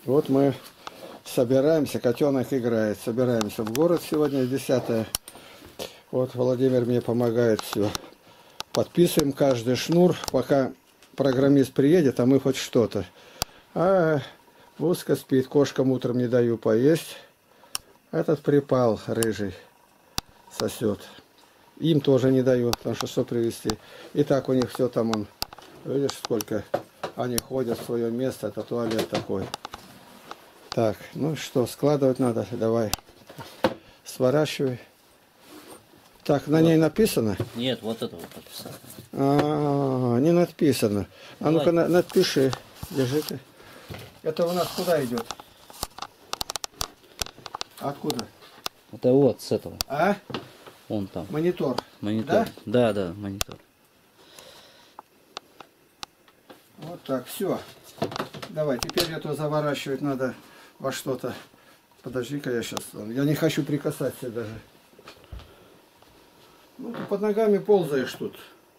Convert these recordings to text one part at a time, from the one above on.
Вот мы собираемся, котенок играет. Собираемся в город сегодня, 10-е. Вот Владимир мне помогает все. Подписываем каждый шнур, пока программист приедет, а мы хоть что-то. А Вузка спит, кошкам утром не даю поесть. Этот припал, рыжий, сосет. Им тоже не даю, потому что привезти. И так у них все там, он, видишь, сколько они ходят в свое место, это туалет такой. Так, ну что, складывать надо, давай. Сворачивай. Так, на ней написано? Нет, вот это вот написано. Не написано. А ну-ка напиши. Держи-ка. Это у нас куда идет? Откуда? Это вот с этого. А? Вон там. Монитор. Монитор. Да, да, монитор. Вот так, все. Давай, теперь это заворачивать надо во что-то. Подожди-ка я сейчас. Я не хочу прикасаться даже. Ну, ты под ногами ползаешь тут.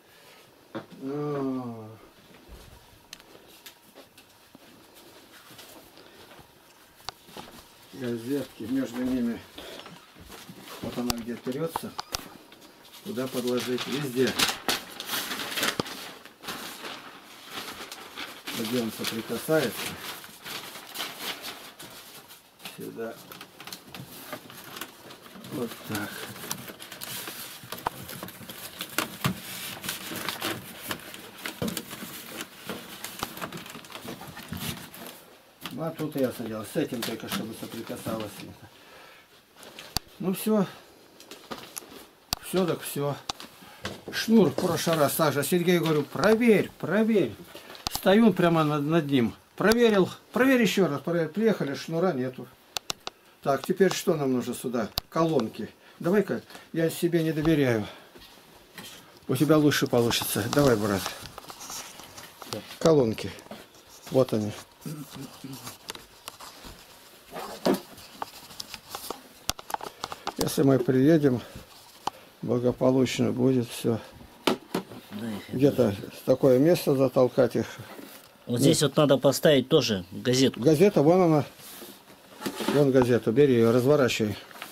Газетки, между ними. Вот она где трется. Куда подложить? Везде. Где он соприкасается. Сюда. Вот так. Ну, а тут я садил. С этим только, чтобы соприкасалось. Ну все. Все так все. Шнур в прошлый раз, Саша, Сергей, говорю, проверь, проверь. Стою прямо над ним. Проверил. Проверь еще раз. Проверь. Приехали, шнура нету. Так, теперь что нам нужно сюда? Колонки. Давай-ка, я себе не доверяю. У тебя лучше получится. Давай, брат. Колонки. Вот они. Если мы приедем, благополучно будет все. Где-то такое место затолкать их. Вот здесь вот надо поставить тоже газетку. Газета, вон она. Вон газету, бери ее, разворачивай.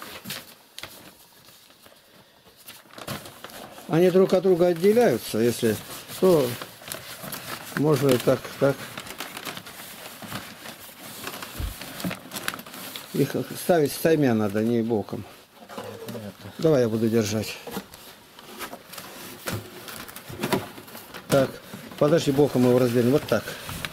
Они друг от друга отделяются, если то можно и так. Их ставить стаймя надо, не боком. Давай я буду держать. Так, подожди, боком его разделим. Вот так.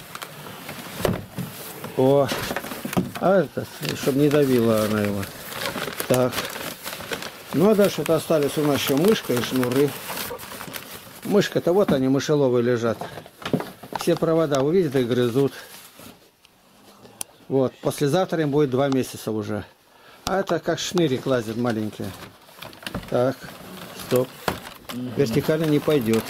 О, а это, чтобы не давила она его. Так. Ну а дальше вот остались у нас еще мышка и шнуры. Мышка-то вот они, мышеловые лежат. Все провода увидят и грызут. Вот, послезавтра им будет 2 месяца уже. А это как шнырик лазит маленький. Так, стоп. Вертикально не пойдет.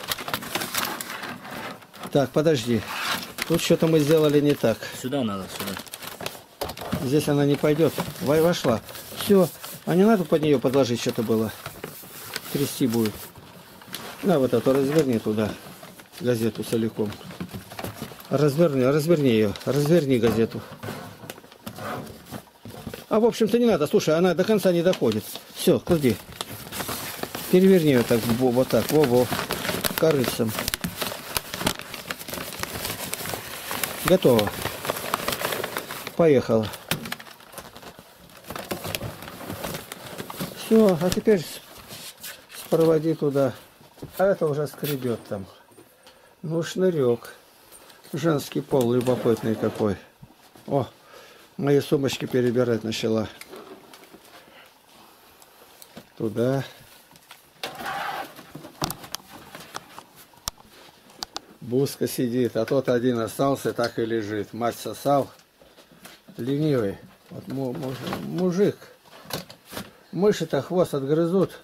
Так, подожди. Тут что-то мы сделали не так. Сюда надо, сюда. Здесь она не пойдет. Вошла. Все. А не надо под нее подложить что-то было. Трясти будет. На, вот это разверни туда. Газету целиком. Разверни ее. Разверни газету. А в общем-то не надо. Слушай, она до конца не доходит. Все, клади. Переверни ее так, вот так. Во-во. Корыцем. Готово. Поехала. Все, а теперь проводи туда. А это уже скребет там. Ну, шнырек. Женский пол любопытный какой. О, мои сумочки перебирать начала. Туда. Бузка сидит, а тот один остался, так и лежит. Мать сосал. Ленивый. Вот мужик. Мыши-то хвост отгрызут.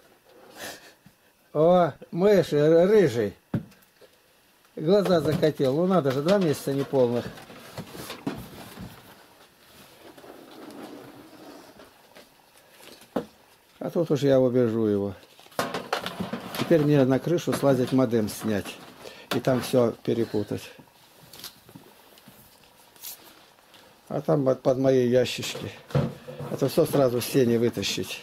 О, мыши, рыжий. Глаза закатил. Ну надо же, 2 месяца неполных. А тут уж я убежу его. Теперь мне на крышу слазить модем снять. И там все перепутать. А там под мои ящички. Это все сразу в сене вытащить.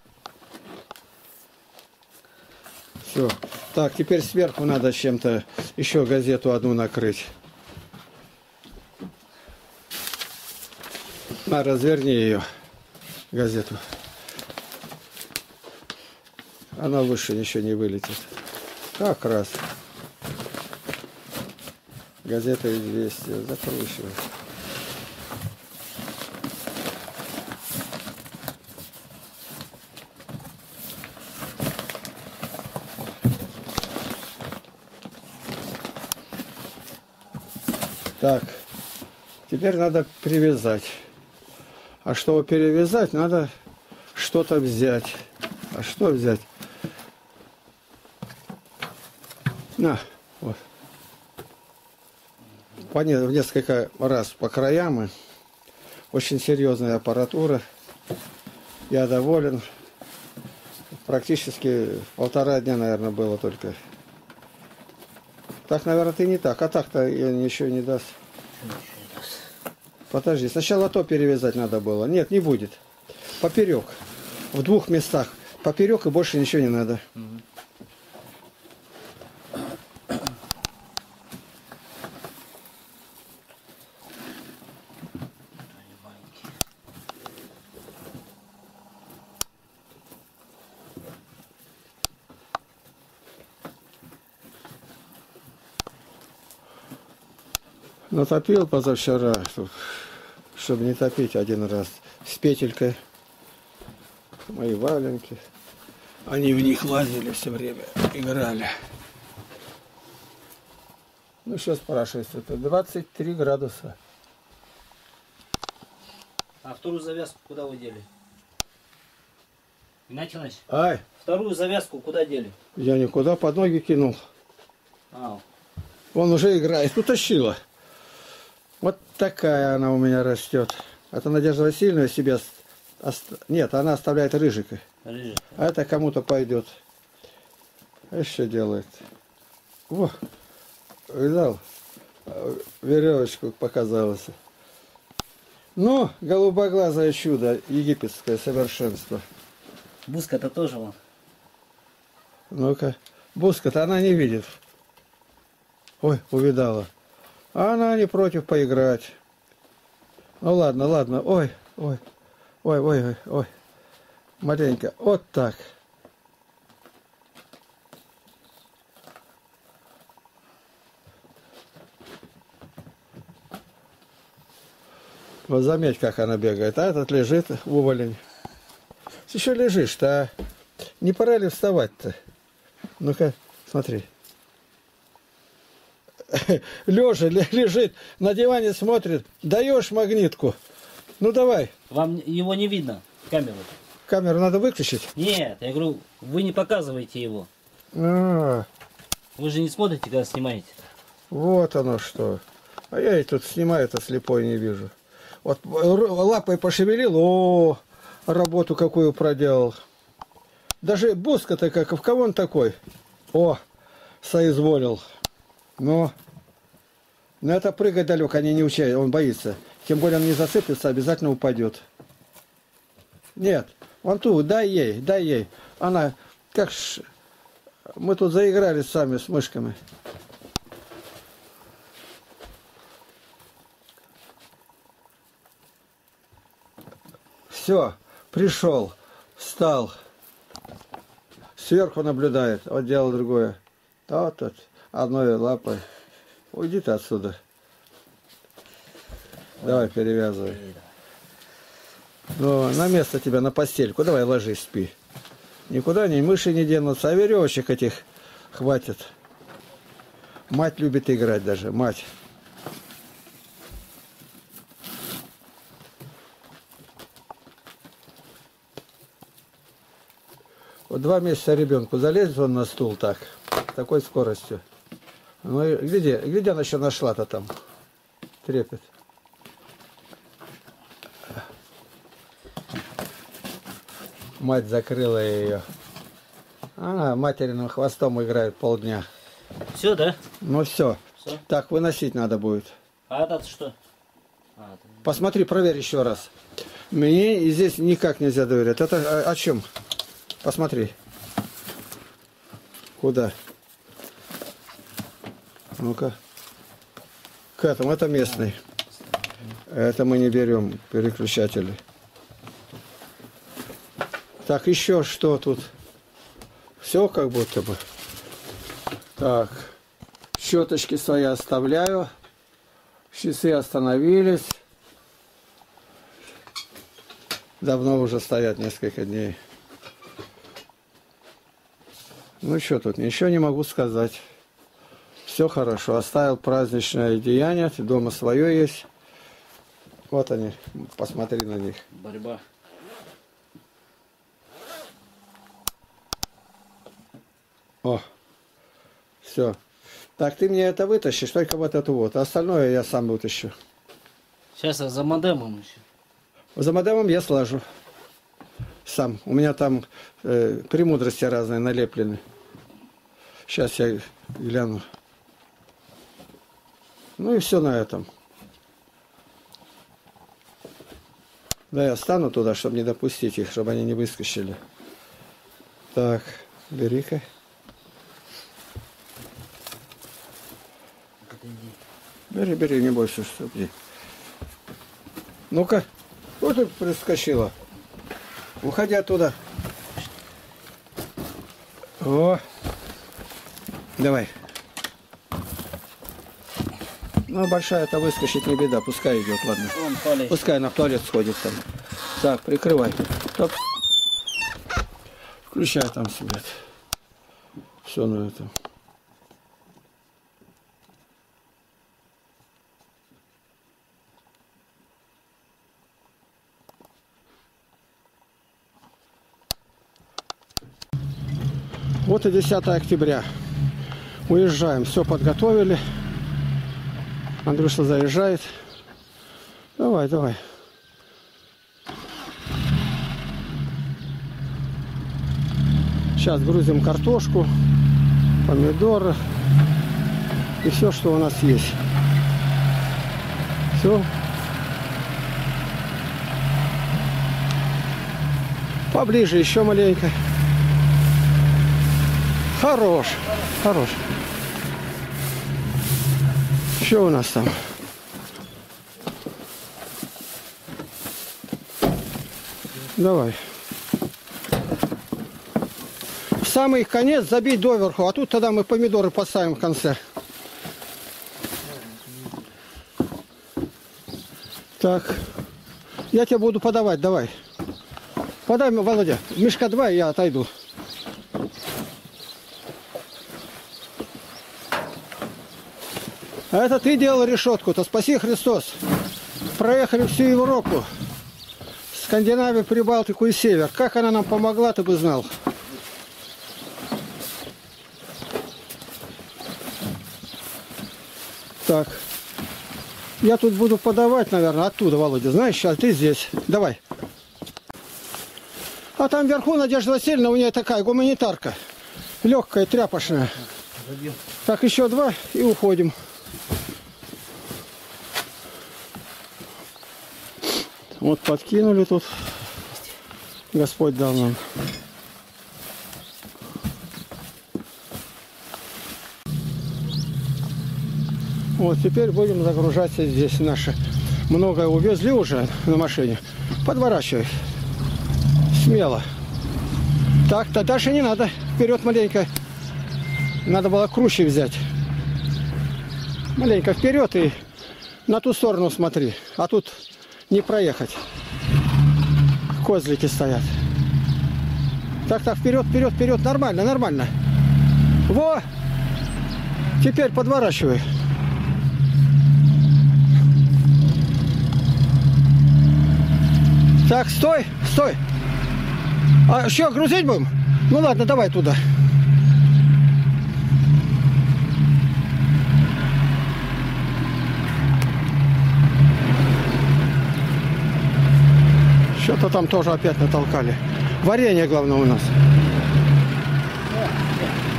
Все. Так, теперь сверху надо чем-то еще газету одну накрыть. На, разверни ее, газету. Она выше ничего не вылетит. Как раз. Газета «Известия». Закручивай. Так, теперь надо привязать. А чтобы перевязать, надо что-то взять. А что взять? На, вот. В несколько раз по краям. Очень серьезная аппаратура. Я доволен. Практически 1,5 дня, наверное, было только. Так, наверное, ты не так. А так-то ничего не даст. Подожди, сначала то перевязать надо было. Нет, не будет. Поперек. В 2 местах. Поперек и больше ничего не надо. Натопил позавчера, чтобы не топить один раз. С петелькой. Мои валенки. Они в них лазили все время, играли. Ну, что спрашивается, это 23 градуса. А вторую завязку куда вы дели? Игнатий Иванович, Ай, вторую завязку куда дели? я никуда под ноги кинул. А, Он уже играет. Утащила. Вот такая она у меня растет. Это Надежда Васильевна себе... Нет, она оставляет рыжика. рыжий. А это кому-то пойдет. А что делает? Во, видал? Веревочку показалось. Ну, голубоглазое чудо, египетское совершенство. Буска-то тоже вон. Ну-ка. Буска-то она не видит. Ой, увидала. А она не против поиграть. Ну ладно, ладно. Ой, ой, ой, ой, ой, ой. Маленько. Вот так. Вот заметь, как она бегает. А этот лежит, уволень. Еще лежишь-то, а? Не пора ли вставать-то? Ну-ка, смотри. Лежа лежит, на диване смотрит. Даешь магнитку. Ну давай. Вам его не видно, камеру. Камеру надо выключить. Нет, я говорю, вы не показываете его. А, Вы же не смотрите, когда снимаете. вот оно что. А я и тут снимаю-то слепой не вижу. Вот лапой пошевелил, о, работу какую проделал. Даже Буска-то как, в кого он такой? О, соизволил. Но это прыгать далеко, они не учат, он боится. Тем более он не зацепится, обязательно упадет. Нет, вон ту, дай ей, дай ей. Она, как ж, мы тут заигрались сами с мышками. Все, пришел, встал. Сверху наблюдает, вот делал другое. Вот, одной лапой. Уйди ты отсюда. Давай, перевязывай. Ну, на место тебя, на постельку. Давай, ложись, спи. Никуда ни мыши не денутся, а веревочек этих хватит. Мать любит играть даже, мать. Вот 2 месяца ребенку залезет он на стул так, с такой скоростью. Ну, и где она еще нашла-то там? Трепет. Мать закрыла ее. Она материным хвостом играет полдня. Все, да? Ну все. Все. Так, выносить надо будет. А этот что? Посмотри, проверь еще раз. Мне здесь никак нельзя доверять. Это о чем? Посмотри. Куда? Ну-ка. К этому. Это местный. Это мы не берем. Переключатели. Так, еще что тут? Все как будто бы. Так. Щеточки свои оставляю. Часы остановились. Давно уже стоят, несколько дней. Ну что тут, ничего не могу сказать. Все хорошо. Оставил праздничное деяние. Дома свое есть. Вот они. Посмотри на них. Борьба. О. Все. Так, ты мне это вытащишь, только вот эту вот. А остальное я сам вытащу. Сейчас я за модемом еще. За модемом я сложу. Сам. У меня там премудрости разные налеплены. Сейчас я гляну. Ну и все на этом. Да, я стану туда, чтобы не допустить их, чтобы они не выскочили. Так, бери-ка. Бери, бери, не бойся, что где. Ну-ка. Вот тут прискочила. Уходи оттуда. О. Давай. Ну, большая-то выскочит, не беда. Пускай идет, ладно. Пускай она в туалет сходит там. Так, прикрывай. Стоп. Включай там свет. Все на этом. Вот и 10 октября. Уезжаем. Все подготовили. Андрюша заезжает. Давай, давай. Сейчас грузим картошку, помидоры и все, что у нас есть. Все. Поближе еще маленько. Хорош, хорош. Что у нас там? Давай. В самый конец забить доверху, а тут тогда мы помидоры поставим в конце. Так. Я тебе буду подавать, давай. Подай мне, Володя. Мешка 2, и я отойду. А это ты делал решетку-то, спаси Христос. Проехали всю Европу. Скандинавию, Прибалтику и Север. Как она нам помогла, ты бы знал. Так. Я тут буду подавать, наверное, оттуда, Володя. Знаешь, сейчас ты здесь. Давай. А там вверху Надежда Васильевна, у нее такая гуманитарка. Легкая, тряпочная. Так, еще 2 и уходим. Вот подкинули тут. Господь дал нам. Вот теперь будем загружаться здесь наши. Многое увезли уже на машине. Подворачивай. Смело. Так-то дальше не надо. Вперед маленько. Надо было круче взять. Маленько вперед и на ту сторону смотри. А тут не проехать. Козлики стоят. Так, так, вперед, вперед, вперед. Нормально, нормально. Во! Теперь подворачивай. Так, стой, стой. А что, грузить будем? Ну ладно, давай туда. Что-то там тоже опять натолкали. Варенье, главное, у нас.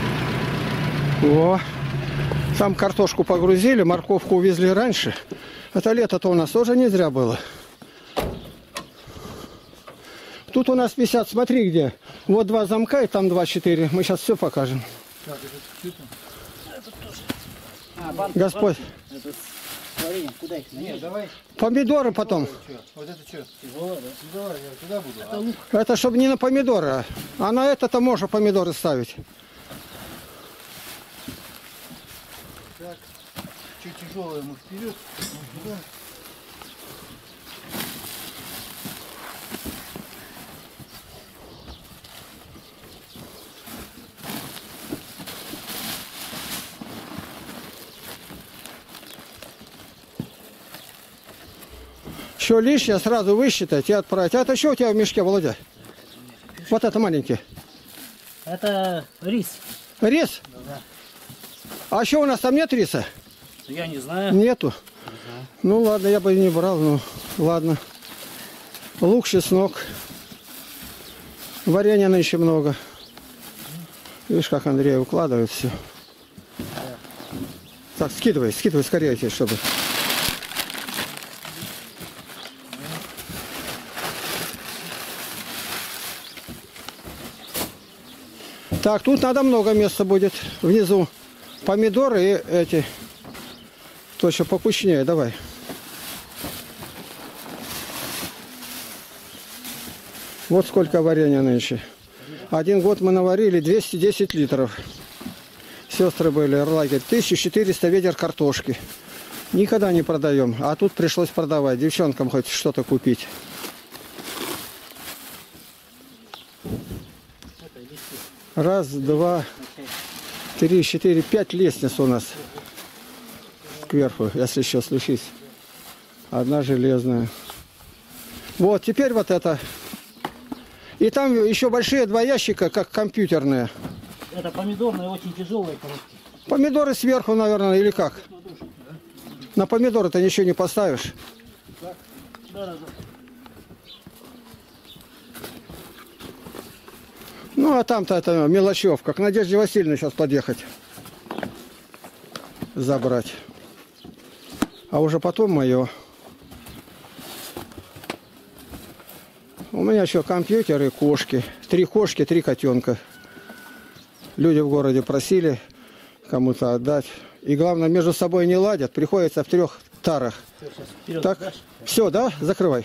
О, там картошку погрузили, морковку увезли раньше. Это лето-то у нас тоже не зря было. Тут у нас 50, смотри где. Вот 2 замка и там 2, 4. Мы сейчас все покажем. Так, это Господь. Это варенье. Куда их? Нет, давай. Помидоры потом. Вот это что? Тяжело, да? Давай, я туда буду. Это лук. Это чтобы не на помидоры, а на это-то можно помидоры ставить. Так, чуть тяжелое мы вперед. Что лишнее сразу высчитать и отправить. А это что у тебя в мешке, Володя? Вот это маленький. Это рис. Рис? Да. А что у нас там нет риса? Я не знаю. Нету. Ну ладно, я бы и не брал, ну ладно. Лук, чеснок. Варенья нынче много. Видишь, как Андрей укладывает все. Так, скидывай скорее, чтобы... Так, тут надо много места будет. Внизу помидоры и эти. То еще покучнее, давай. Вот сколько варенья нынче. 1 год мы наварили 210 литров. Сестры были, лагерь. 1400 ведер картошки. Никогда не продаем. А тут пришлось продавать. Девчонкам хоть что-то купить. Раз, два, 3, 4, 5 лестниц у нас кверху, если еще случись. Одна железная. Вот, теперь вот это. И там еще большие 2 ящика, как компьютерные. Это помидорные, очень тяжелые коробки. Помидоры сверху, наверное, или как? На помидоры-то ничего не поставишь. Да. Ну, а там-то это мелочевка. К Надежде Васильевне сейчас подъехать. Забрать. А уже потом мое. У меня еще компьютер и кошки. 3 кошки, 3 котенка. Люди в городе просили кому-то отдать. И главное, между собой не ладят. Приходится в 3 тарах. Вперед, Так, дальше. все, да? Закрывай.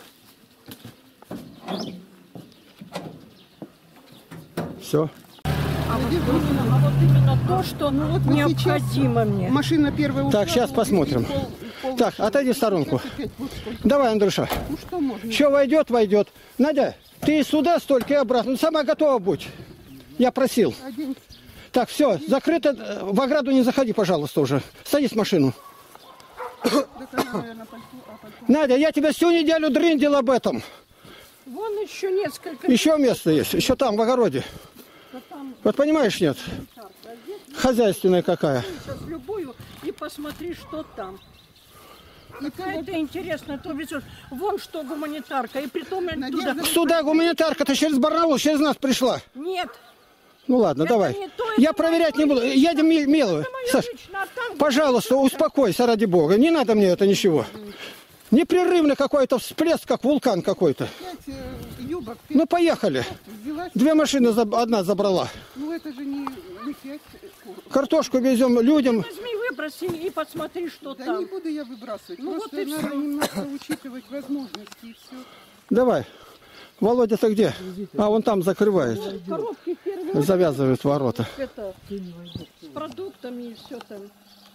Все. А вот именно то, что необходимо мне. Машина первая ушла. Так, сейчас посмотрим. Так, отойди в сторонку. Давай, Андрюша. Ну что можно? Что войдет, войдет. Надя, ты сюда столько и обратно. Ну, сама готова будь. Я просил. Один. Так, все, закрыто. В ограду не заходи, пожалуйста, уже. Садись в машину. Так она, наверное, пальто. Надя, я тебя всю неделю дрындил об этом. Вон еще несколько. Еще место есть. Еще там, в огороде. Там Вот понимаешь, нет? Хозяйственная какая. Сейчас любую и посмотри, что там. Какая-то интересная, то везешь. Вон что гуманитарка, и притом туда. Сюда гуманитарка-то через Барнаул, через нас пришла. Нет, Ну ладно, это давай. не то, Я это проверять не мое буду. личное. Едем милую. Это мое Саш, личное, а там пожалуйста, успокойся, ради бога. Не надо мне это ничего. Непрерывно какой-то всплеск, как вулкан какой-то. 5 юбок. Ты Ну, поехали. взяла. 2 машины одна забрала. Ну это же не 5. Картошку везем людям. возьми, выброси и посмотри, что Да там. не буду я выбрасывать. Ну Просто вот и надо всё. немножко учитывать возможности и все. Давай. Володя-то где? А, он там закрывает. Коробки первые Завязывает ворота. это с продуктами и все там.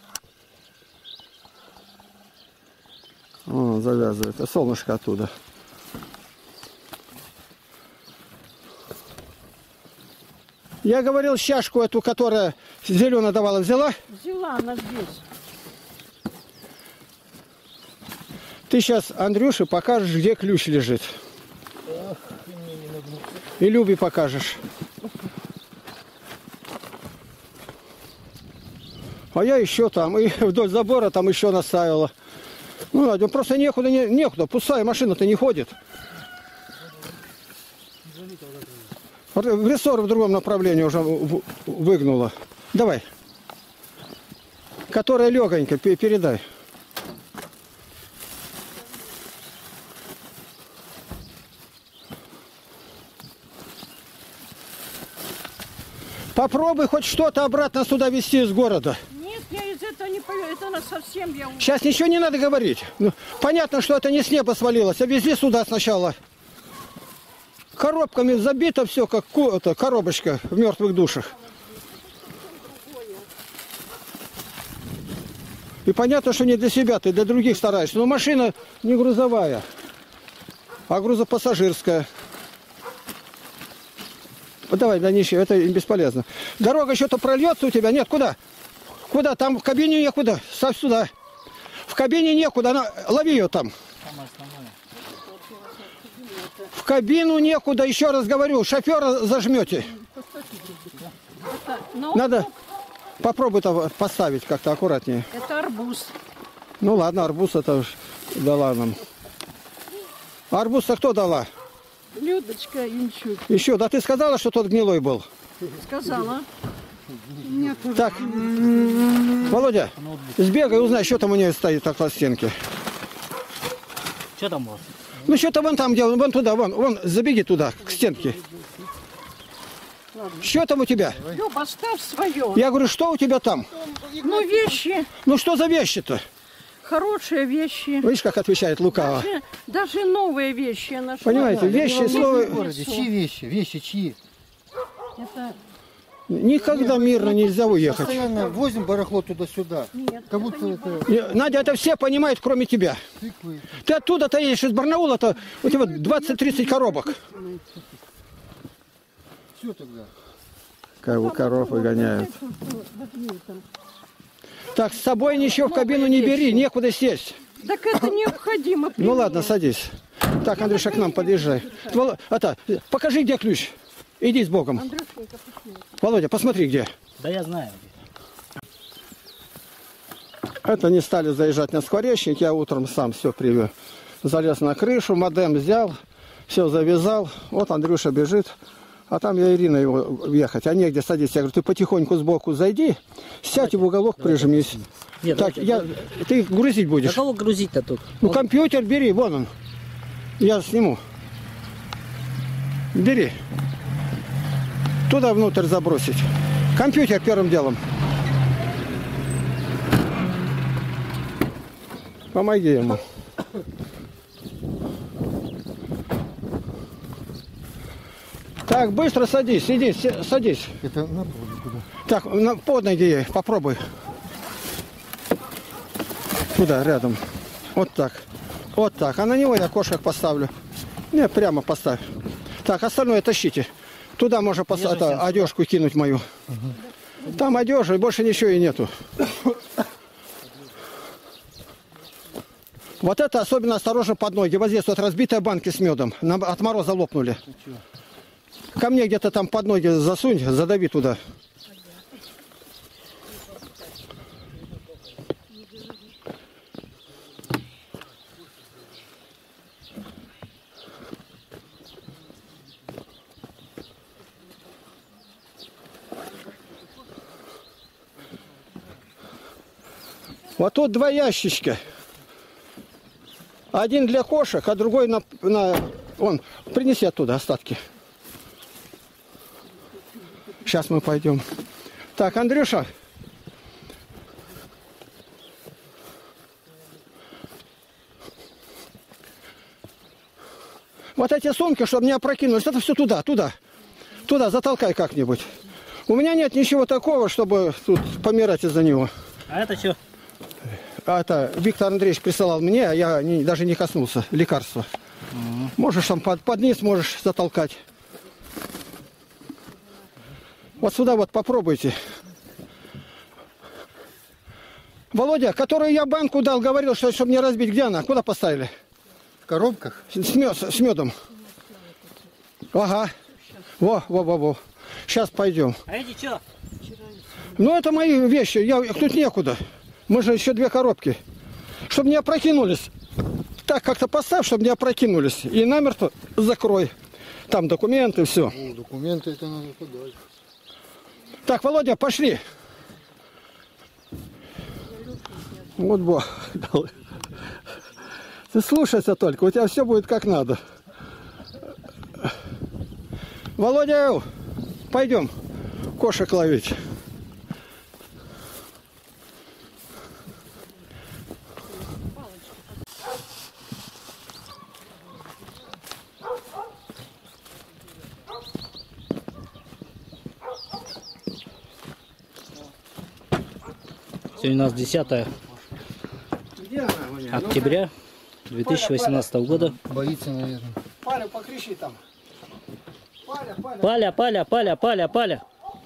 О, завязывает. А солнышко оттуда. Я говорил, чашку эту, которая зеленая давала, взяла? Взяла она здесь. Ты сейчас Андрюше покажешь, где ключ лежит. И Любе покажешь. А я еще там, и вдоль забора там еще наставила. Ну, Надя, просто некуда, пустая машина-то не ходит. Рессор в другом направлении уже выгнула. Давай. Которая легонькая, передай. Попробуй хоть что-то обратно сюда везти из города. Нет, я из этого не пою. Это на совсем я... Сейчас ничего не надо говорить. Ну, понятно, что это не с неба свалилось. А везли сюда сначала. Коробками забито все, как коробочка в мертвых душах. И понятно, что не для себя, ты для других стараешься. Но машина не грузовая, а грузопассажирская. Вот давай, да ничего, это бесполезно. Дорога что-то прольется у тебя? Нет, куда? Куда? Там в кабине некуда. Ставь сюда. В кабине некуда. Лови ее там. В кабину некуда. Еще раз говорю, шофера зажмете. Надо попробуй там поставить как-то аккуратнее. Это арбуз. Ну ладно, арбуз это уж дала нам. Арбуз-то кто дала? Людочка Инчук Еще, да ты сказала, что тот гнилой был? сказала. Нет, Так, Володя, сбегай, узнай, что там у нее стоит около стенки. Что там у вас? Ну что-то вон там, где, вон туда, вон, забеги туда, к стенке. Что там у тебя? Люба, ставь свое. Я говорю, что у тебя там? Ну, вещи, Ну что за вещи-то? хорошие вещи. Видишь, как отвечает лукаво. Даже новые вещи я нашла. Понимаете, вещи, В слово... городе чьи вещи? Вещи чьи? Это... Никогда мирно нельзя уехать. Постоянно возим барахло туда-сюда. Нет, Как будто это Надя, это все понимают, кроме тебя. тыквы. Ты оттуда-то едешь из Барнаула-то, у тебя 20-30 коробок. Все тогда. Коров выгоняют. Так, с собой ничего в кабину не бери, некуда сесть. Так это необходимо. Ну ладно, садись. Так, Андрюша, к нам подъезжай. Покажи, где ключ. Иди с Богом. Володя, посмотри, где. Да я знаю. Это не стали заезжать на скворечник, я утром сам все привез. Залез на крышу, модем взял, все завязал. Вот Андрюша бежит. А там я Ирина его въехать. А негде садись. Я говорю, ты потихоньку сбоку зайди, сядь и в уголок прижмись. Нет, Так, ты грузить а будешь? кого грузить-то тут? Ну, компьютер бери, вон он. Я сниму. Бери. Туда внутрь забросить. Компьютер первым делом. Помоги ему. Так, быстро садись, иди, садись. Это на пол куда? Так, под ноги ей, попробуй. Туда, рядом. Вот так. Вот так. А на него я кошек поставлю. Не, прямо поставь. Так, остальное тащите. Туда можно одежку кинуть мою. Там одежа, и больше ничего и нету. Вот это особенно осторожно под ноги. Вот здесь вот разбитые банки с медом. От мороза лопнули. Ко мне где-то там под ноги засунь, задави туда. Вот тут два ящичка. Один для кошек, а другой вон, принеси оттуда остатки. Сейчас мы пойдем. Так, Андрюша. Вот эти сумки, чтобы не опрокинулись, это все туда. Туда затолкай как-нибудь. У меня нет ничего такого, чтобы тут помирать из-за него. А это что? Это Виктор Андреевич присылал мне, а я даже не коснулся. Лекарства. Можешь там под низ можешь затолкать. Вот сюда вот попробуйте. Володя, которую я банку дал, говорил, что чтобы не разбить, где она? Куда поставили? В коробках? С медом. Ага. Во. Сейчас пойдем. А эти что? Ну, это мои вещи. Тут некуда. Мы же еще две коробки. Чтобы не опрокинулись. Так как-то поставь, чтобы не опрокинулись. И намертво закрой. Там документы, все. Документы это надо подать. Так, Володя, пошли. Вот Бог дал. Ты слушайся только, у тебя все будет как надо. Володя, пойдем. кошек ловить. Сегодня у нас 10 Где она у меня? октября 2018 года. Боится, наверное. Паля, покричи там. Паля, Паля. Паля, Паля, Паля, Паля, Паля.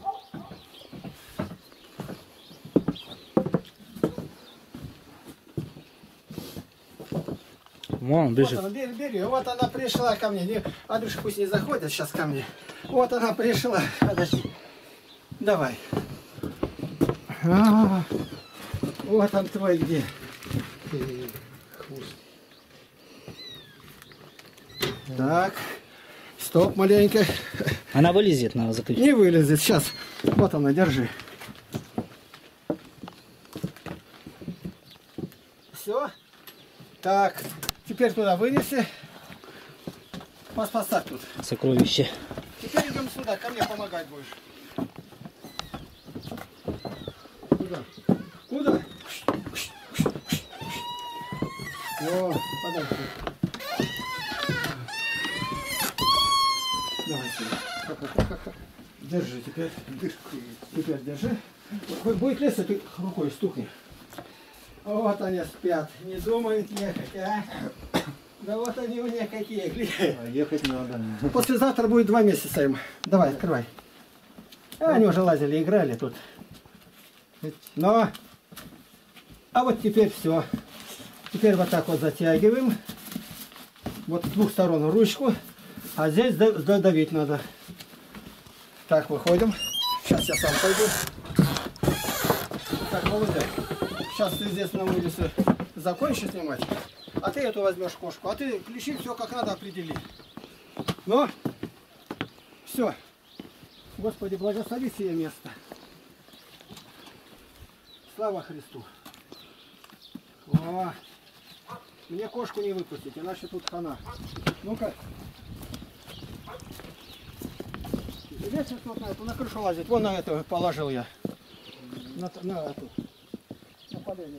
Вон, Вот бежит. она, бери, бери. Вот она пришла ко мне. Андрюша пусть не заходит сейчас ко мне. Вот она пришла. Подожди. Давай. Вот он твой где. Так. Стоп маленько. Она вылезет, надо закрыть. Не вылезет. Сейчас. Вот она, держи. Все. Так. Теперь туда вынеси. Поставь тут. Сокровище. Теперь идем сюда, ко мне помогать будешь. Куда? Куда? О, подожди. Давай сюда. Держи теперь. Теперь держи. Будет лезть, ты рукой стукни. Вот они спят. Не думают ехать, а? Да вот они у меня какие, глянь. А ехать надо. Послезавтра будет 2 месяца им. Давай, открывай. Они уже лазили, играли тут. Но, а вот теперь все. Теперь вот так вот затягиваем. Вот с 2 сторон ручку. А здесь давить надо. Так, выходим. Сейчас я сам пойду. Так, Володя, сейчас ты здесь на улице закончишь снимать. А ты эту возьмешь кошку. А ты ключи все как надо определи. Ну, все. Господи, благослови сие место. Слава Христу. О, мне кошку не выпустить, иначе тут хана. Ну-ка. Ветер тут на крышу лазит. Вон на эту положил я. На эту. На поленье.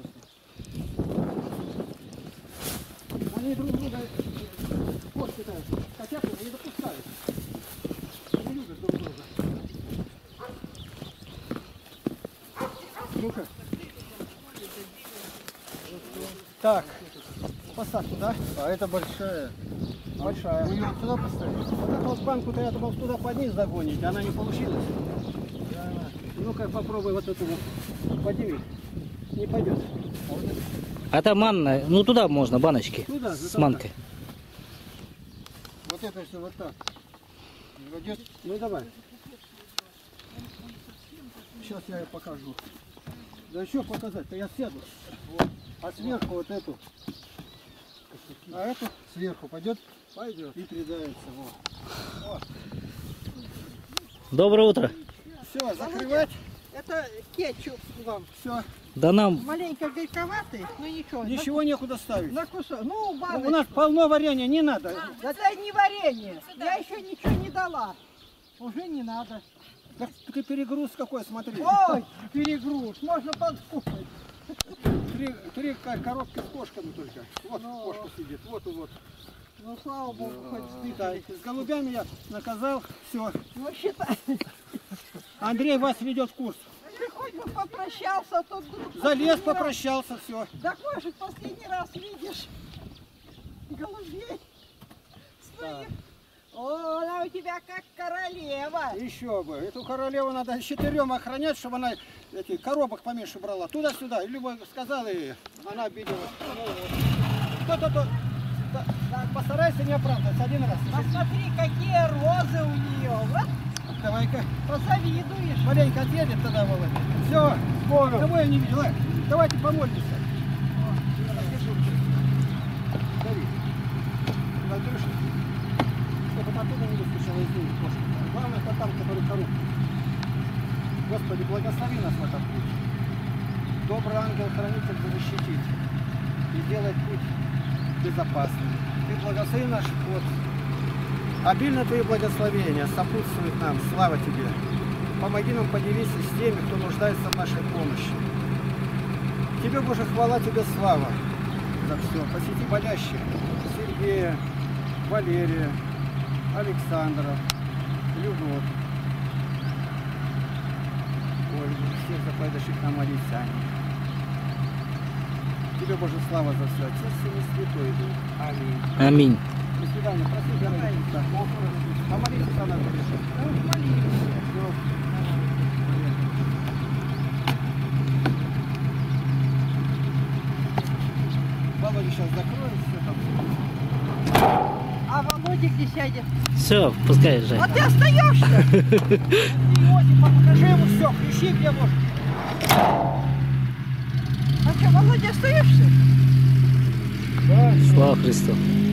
Они друг друга кошки-то хотят, но не допускают. Не любят друг друга. Ну-ка. Так. Поставь туда. А это большая. Большая. Вы ее сюда поставили? Вот эту вот банку-то я думал туда под низ загонить, она не получилась. Ну-ка попробуй вот эту вот подними. Не пойдет. А это манна. Ну туда можно, баночки. Туда, с манкой. Вот это все вот так. Войдет. Ну давай. Сейчас я ее покажу. Да еще показать-то я сяду. Вот. А сверху вот эту. А эту сверху пойдет? Пойдет. И придается. Вот. Доброе утро. Все, закрывать. Это кетчуп вам. Все. Да нам Маленько горьковатый, но ничего. Ничего некуда ставить. На кусок. Ну, У баночку. нас полно варенья, не надо. Это не варенье. Я еще ничего не дала. Уже не надо. Так ты перегруз какой, смотри. Ой, перегруз. Можно подскушать. Три коробки с кошками только. Вот кошка сидит, вот и вот. Ну, слава богу, хоть Да, с голубями я наказал, все. ну, считай. Андрей вас ведет в курс. Ты хоть бы попрощался, а то вдруг Залез, последний раз- попрощался, все. Да, может, последний раз видишь голубей своих. О, она у тебя как королева. Еще бы. Эту королеву надо 4 охранять, чтобы она этих коробок поменьше брала. Туда-сюда. И любой сказал, и она обиделась. То. Да, постарайся не оправдываться один раз. Посмотри, какие розы у нее. Вот, Давай-ка. позавидуешь. Маленько отъедет тогда, Володя. Все, скоро. Кого я не видел? Давайте помолимся. Давид. Андрюша, чтобы оттуда не выскочила из них кошка. Главное, это там, который коробка. Господи, благослови нас в этом путь. Добрый ангел-хранитель защитит и сделает путь безопасным. Ты благослови наш путь. Обильно Твои благословения сопутствуют нам. Слава Тебе. Помоги нам поделиться с теми, кто нуждается в нашей помощи. Тебе, Боже, хвала, тебе слава за все. Посети болящих Сергея, Валерия, Александра, Людмилу. Ольгу, всех заходящих на молиться. Тебе, Боже, слава за все. Отец и Святой Дух. Аминь. Аминь. До свидания. Проси, помолитесь за нас. Володя сейчас закроет все там. А Володя где сядет? Все, пускай езжай. А ты остаешься? Иосифа, покажи ему все, кричи, где можешь. А что, Володя, остаешься? Слава Христу.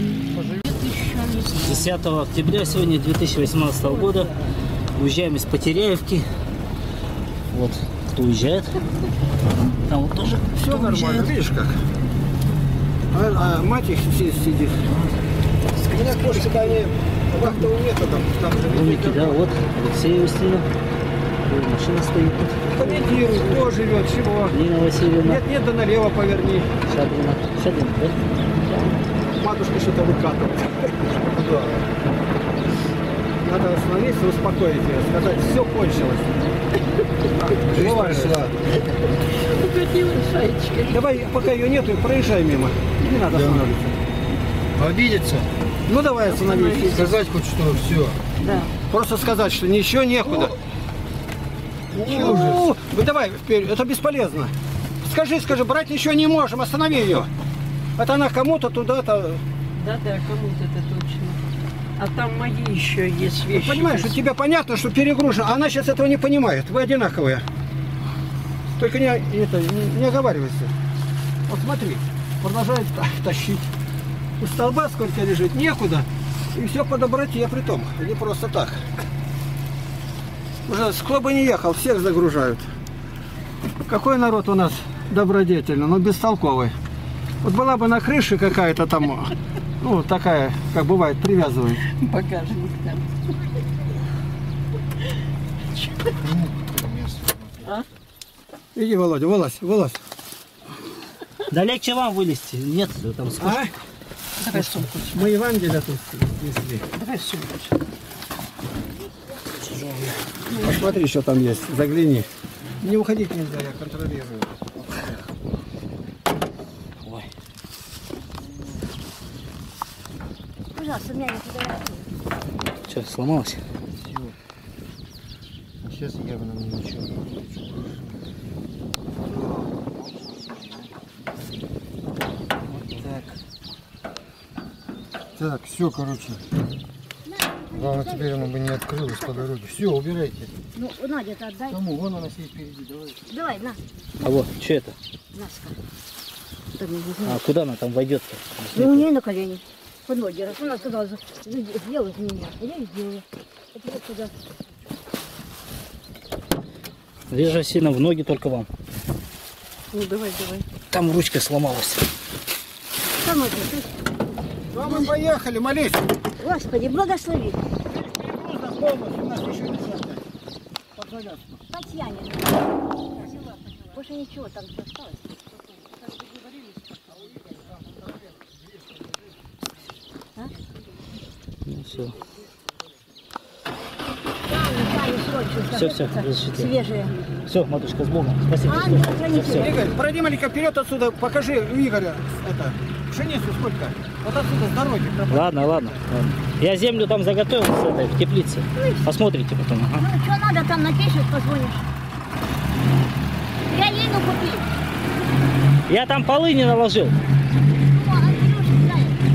10 октября сегодня 2018 года уезжаем из Потеряевки. Вот кто уезжает. Там вот тоже Все нормально, видишь как? А мать их сидит. У меня кошки, они вахтового метода. домики, да, вот Алексей Устина. Машина стоит тут. Комментируй, кто живет, чего. Нина Васильевна. Нет, да налево поверни. Шадрина. Шадрина, да? Матушка что-то выкатывает. Да. Надо остановиться, успокоить ее, сказать, все кончилось. Жизнь прошла. Укатила шаечкой. Давай, пока ее нету, проезжай мимо. Не надо останавливаться. Обидеться? Ну давай остановись. Сказать хоть что, все. Да. Просто сказать, что ничего некуда. Ну, давай вперед, это бесполезно. Скажи, брать ничего не можем, останови ее. Это она кому-то туда-то. Да-да, кому-то это точно. А там мои еще есть вещи. Понимаешь, у тебя понятно, что перегружено, а она сейчас этого не понимает. Вы одинаковые. Только не оговаривайся. Вот смотри, продолжает тащить. У столба сколько лежит, некуда. И все по доброте, при том, не просто так. Уже с клуба не ехал, всех загружают. Какой народ у нас добродетельный, но бестолковый. Вот была бы на крыше какая-то там, ну, такая, как бывает, привязывает. Багажник там. Иди, Володя, вылазь. Да легче вам вылезти. Нет, там скучно. А? Давай сумку. Мы Евангелие тут несли. Давай сумку. Посмотри, что там есть, загляни. Не уходить нельзя, я контролирую. Ой. Пожалуйста, меня не фотографируй. Что, сломалось? Сейчас явно ничего не Так, все, короче. Главное, теперь оно бы не открылось по дороге. Все, убирайте. Ну, Надя-то отдай. Кому? Вон она сидит впереди, давай. Давай, на, А вот, что это? наска. Там, не знаю. А куда она там войдет-то? Ну, у нее на колени. Под ноги. Раз она сказала, сделай за меня. А я и сделала. Это вот сюда. Вижу сильно в ноги только вам. Ну, давай. Там ручка сломалась. Там это, ты, Ну, а мы поехали, молись. Господи, благослови. Перегрузно полностью, у нас еще не сядет. Под завязку. Татьяне. Больше ничего, там осталось. Ну все. Все, разрешите. свежие. Все, матушка, с Богом. Спасибо. Ангел, хранитель. Всё. Игорь, пройди маленько вперед отсюда, покажи у Игоря это, пшеницу сколько. Вот отсюда, с дороги. Ладно. Я землю там заготовил с этой, в теплице. Посмотрите потом. Ага. Ну, что надо, там напишешь, позвонишь. Я Лену купил. Я там полы не наложил. Ну, а Кирюша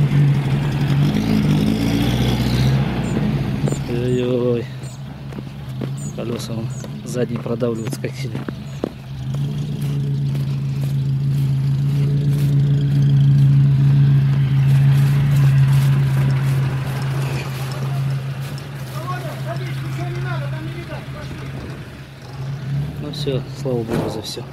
знает. Ой-ой-ой. Колеса он задние продавливаются как сильно. Ну все, слава Богу за все.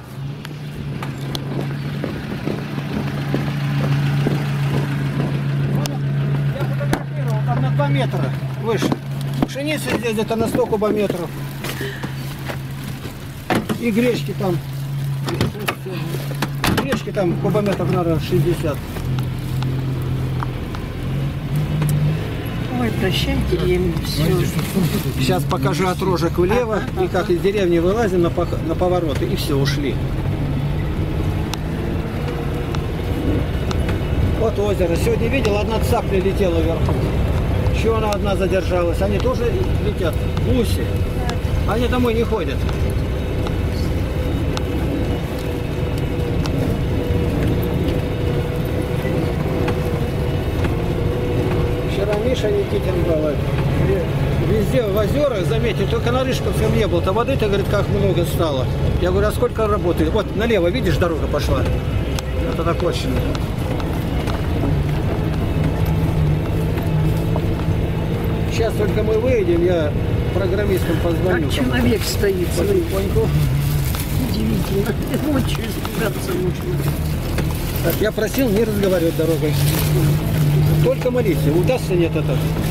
Я фотографировал, там на 2 метра выше. Пшеница здесь где-то на 100 кубометров. И гречки там. Гречки там кубометров, наверное, 60. Ой, прощай, деревня, все. Сейчас покажу отрожек влево, и как из деревни вылазим на повороты, и все, ушли. Вот озеро. Сегодня видел, одна цапля летела вверху. Еще она одна задержалась. Они тоже летят. Гуси. Они домой не ходят. Вчера Миша Никитин был. Везде в озерах, заметил, только на Рыжковском не было. Там воды-то, говорит, как много стало. Я говорю, а сколько работает? Вот налево, видишь, дорога пошла. Это накочено. Сейчас только мы выйдем, я программистам позвоню. Как человек стоит, смотри. Потихоньку. Удивительно. Очень испугаться можно. Так, я просил не разговаривать дорогой. Только молиться. Удастся, нет, это.